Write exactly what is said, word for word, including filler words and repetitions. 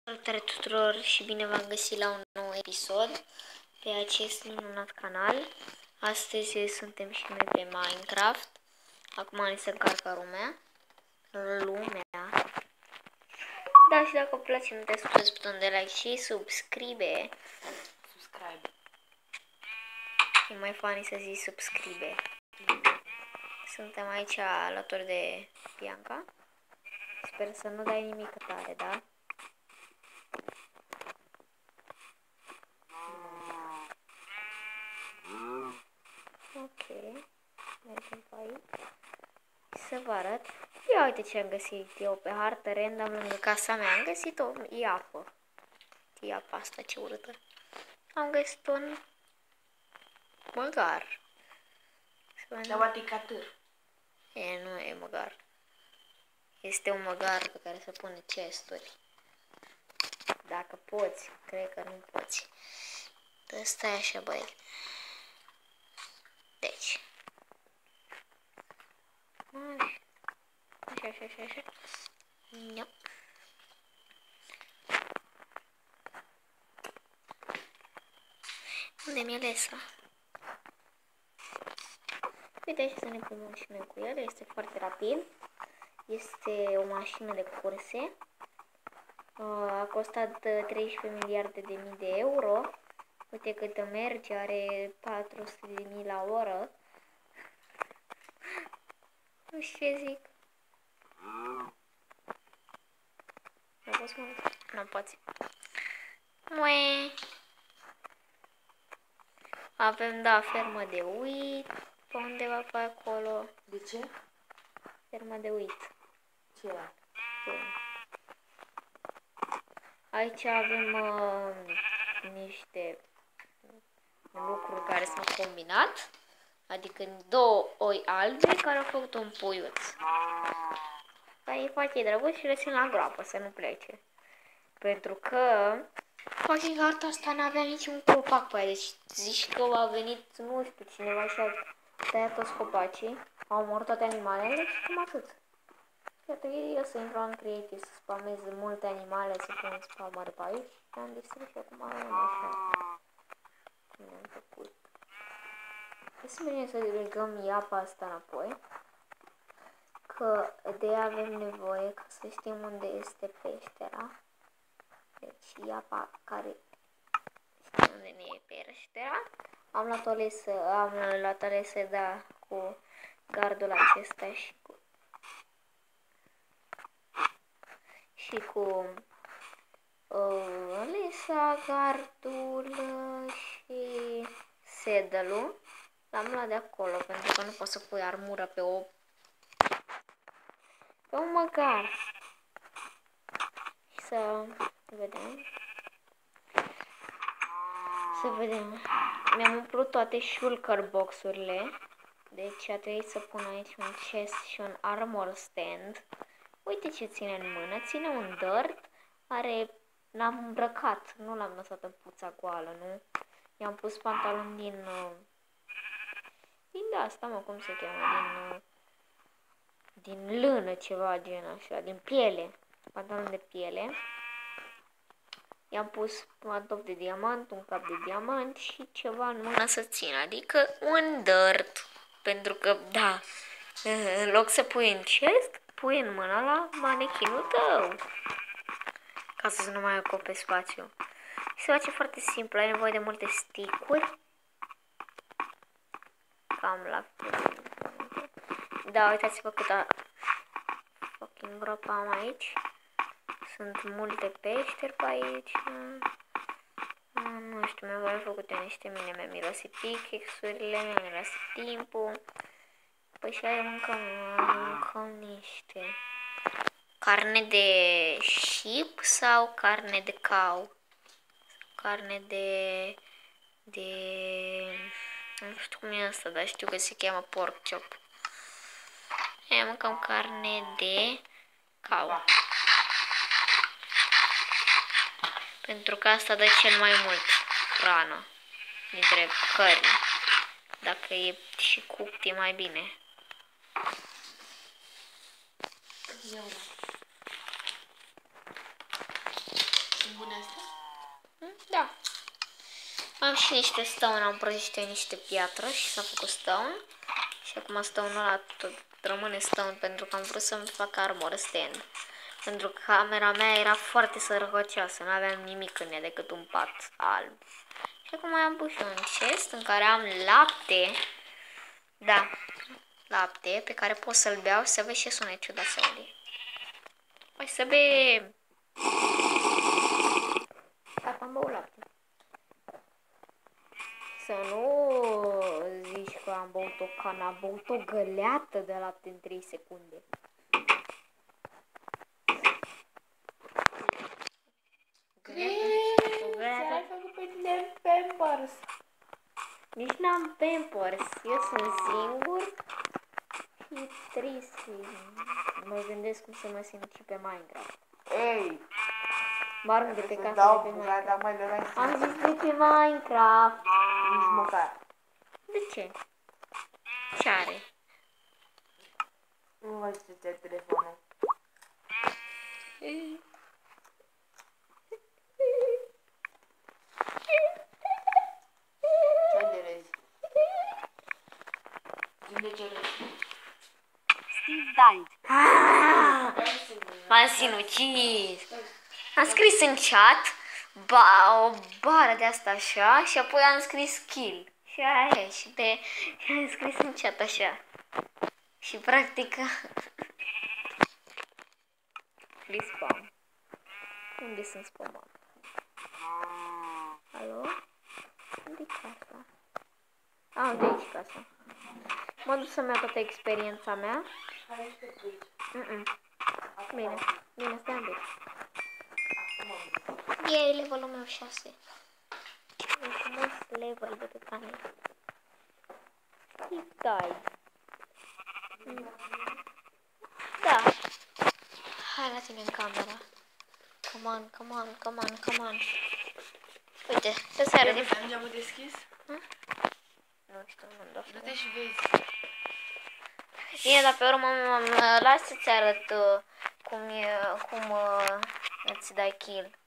Salutare tuturor și bine v-am găsit la un nou episod pe acest minunat canal. Astăzi suntem și noi pe Minecraft. Acum ne se încarcă lumea. Lumea. Da, și dacă vă place, nu uitați să puneți butonul de like și subscribe. Subscribe. E mai funny să zici subscribe. Suntem aici alături de Bianca. Sper să nu dai nimic tare, da? Ok, mergem pe aici. Să vă arăt. Ia uite ce am găsit eu pe hartă random lângă casa mea. Am găsit o iapă. E apa asta, ce urâtă. Am găsit un măgar. La baticatâr. E, nu e măgar. Este un măgar pe care se pune chesturi. Dacă poți, cred că nu poți. Dă stai așa, băi. Deci. Așa, așa, așa, așa. Yep. Unde mi-e lesa? Uite, aici să ne punem și noi cu el. Este foarte rapid. Este o mașină de curse. A costat treisprezece miliarde de mii de euro. Uite cât merge, are patru sute de mii la oră. Nu știu ce zic. Nu poți să mă duc? Nu poți. Mue. Avem, da, fermă de uit. Pe undeva pe acolo. De ce? Fermă de uit. Ce era? Aici avem uh, niște lucruri care s-au combinat. Adică două oi albe care au făcut un puiuț. Dar e foarte drăguț și le țin la groapă să nu plece. Pentru că fucking harta asta n-avea niciun copac pe aia. Deci zici că a venit, nu știu, cineva și a tăiat toți copacii. Au omorât toate animalele și cam atât. Iată, eu să intru în creative, să spamez multe animale, să pun spamări pe aici. Am distrus și acum rămâne așa. Cum am făcut. Hai să mergem să legăm iapa asta înapoi. Că de ea avem nevoie ca să știm unde este peștera. Deci iapa care știe unde ne e peștera. Am luat o lesă, am luat o lesă, da, cu gardul acesta și cu și cu uh, lesa, gardul și sedălul. L-am luat de acolo, pentru că nu poți să pui armură pe o pe un măgar. Și să vedem. Să vedem. Mi-am umplut toate shulker box-urile. Deci a trebuit să pun aici un chest și un armor stand. Uite ce ține în mână. Ține un dirt. Are... L-am îmbrăcat. Nu l-am lăsat în puța goală, nu? I-am pus pantaloni din... Uh, din de asta, mă, cum se cheamă? Din... Uh, din lână, ceva gen așa. Din piele. Pantaloni de piele. I-am pus un top de diamant, un cap de diamant și ceva în mână să țină. Adică un dirt. Pentru că, da, în loc să pui în chest, pui în mână la manechinul tău. Ca să nu mai ocupe spațiu. Și se face foarte simplu. Ai nevoie de multe stick-uri. Cam la fel. Da, uitați-vă câtă fucking groapă am aici. Sunt multe peșteri pe aici. Nu știu, mi-am mai făcut eu niște mine. Mi-am mirosit pickaxe-urile, mi-am mirosit timpul. Păi și aia mâncăm, mâncăm niște carne de sheep sau carne de cow? Carne de... de... nu știu cum e asta, dar știu că se cheamă pork chop. Aia mâncăm carne de cow. Pentru că asta dă cel mai mult hrană dintre cărni. Dacă e și cupt, e mai bine. Sunt bune astea? Da. Am și niște stone, am prăjit niște piatră și s-a făcut stone. Și acum stone-ul ăla tot rămâne stone pentru că am vrut să-mi fac armor stand. Pentru că camera mea era foarte sărăcăcioasă, nu aveam nimic în ea decât un pat alb. Și acum am pus și un chest în care am lapte. Da, lapte pe care pot să-l beau și să vezi ce sunet ciudat să aude. Hai să bem! Gata, am băut lapte. Să nu zici că am băut o cană, am băut o găleată de lapte în trei secunde. Ți-ai făcut pe tine Pampers. Nici n-am Pampers, eu sunt singur și e trist. Mă gândesc cum să mă simt și pe Minecraft. Ei, Mă arunc de pe să casă dau de pe bucata, Minecraft. mai de la Am zis de pe Minecraft. nici măcar. De ce? Ce are? Nu văd ce ți-ai telefonul. Ce de rezi? Zi de ce rezi? Steve died. M-am sinucis. Am scris în chat ba, o bară de asta așa și apoi am scris kill. Și aia e. Și, de, și am scris în chat așa. Și practic... Respawn. Unde sunt spawnat? Alo? Unde-i casa? A, uite aici casa. Mă duc să-mi iau toată experiența mea. Mm-mm. Bine, bine, stai un pic. E levelul meu șase. Ce frumos level de pe canal. Steve died. Da. Hai la tine în camera. Come on, come on, come on, come on. Uite, se seară de... Am geamul deschis? Nu știu, nu-mi dau. Du-te și vezi. Bine, dar pe urmă mă las să-ți arăt uh, cum, e, cum uh, îți dai kill.